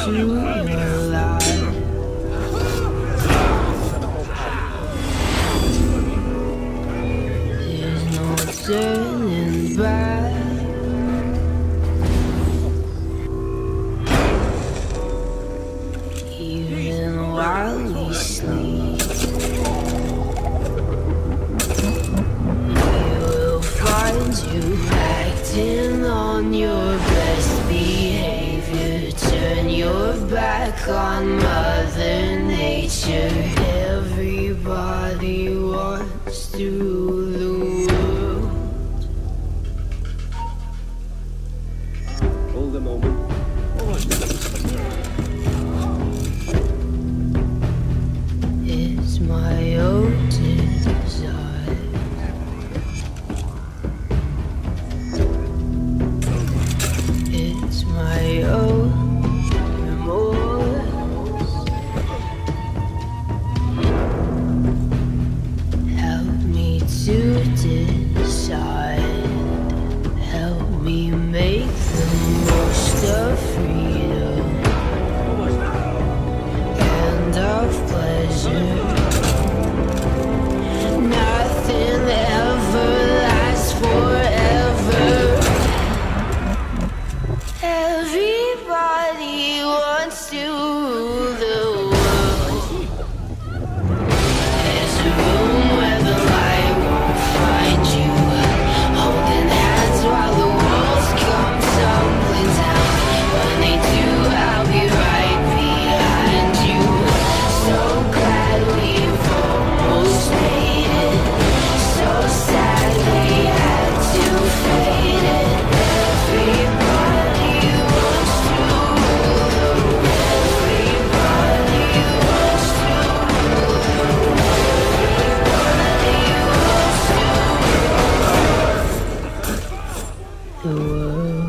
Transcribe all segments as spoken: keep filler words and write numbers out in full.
into your life. There's no turning back. Even while we sleep, we will find you acting on your best behavior. Turn your back on Mother Nature. Everybody wants to rule the world. Hold a moment. It's my own desire. It's my own remorse. Help me to decide. Help me make the most of freedom and of pleasure. Nothing ever lasts forever. Everybody wants to rule the world. There's a room where the light won't find you, holding hands while the walls come tumbling down. When they do, I'll be right behind you. So glad we've almost made it. So sad we had to fade it. Everybody wants to rule the world. Everybody wants to rule the world. Everybody wants to rule the world.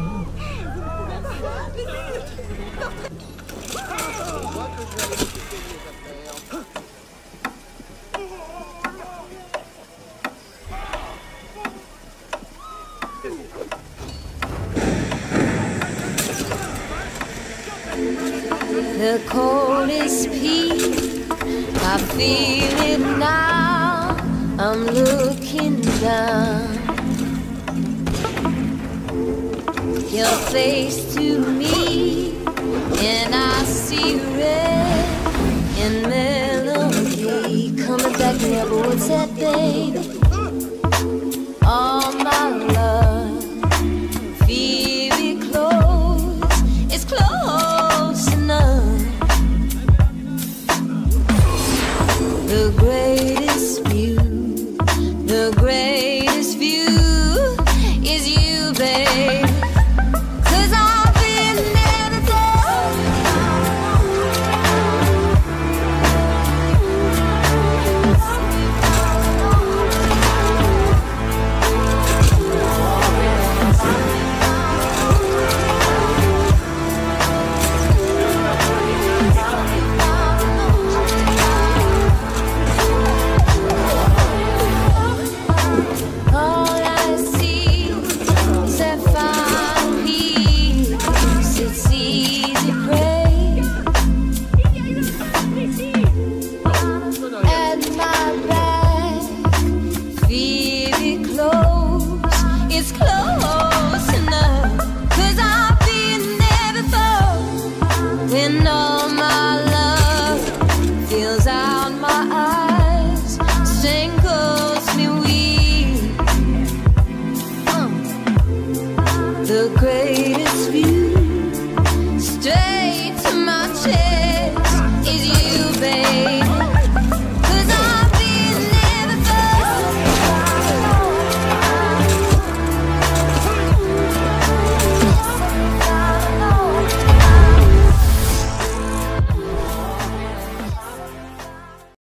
The coldest peak, I feel it now. I'm looking down. Your face to me, and I see red and melody coming back. Never what's that, baby? All my love, feel it close. It's close enough. The greatest view, the greatest view is you, babe. 'Cause I've been there before. All I see is that fine peace. It's easy prey at my back. Feel it close. It's close enough. 'Cause I've been there before. When all my love fills out my eyes, strangles me weak. The greatest